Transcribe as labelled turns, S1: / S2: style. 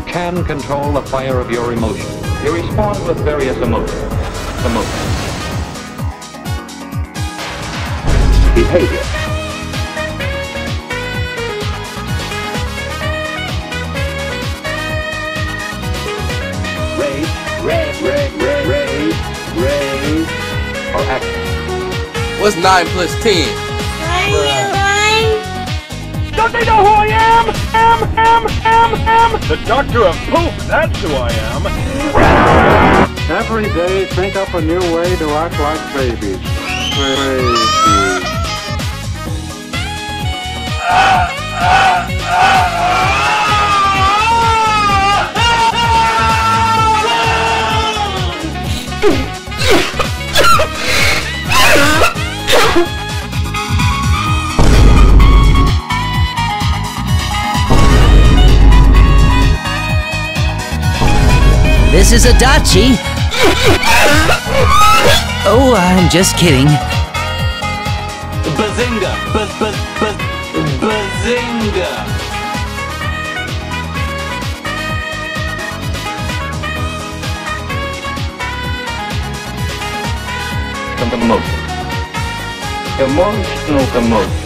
S1: can control the fire of your emotions. You respond with various emotions. Behavior. Rage, or action.
S2: What's 9 plus 10?
S3: 99. Don't they know who I am? The Doctor of Poop, that's who I am.
S4: Every day, think up a new way to act like babies. Crazy.
S5: This is a dachi. Oh, I'm just kidding.
S2: Bazinga! Bazinga!
S1: Commotion. Emotional commotion.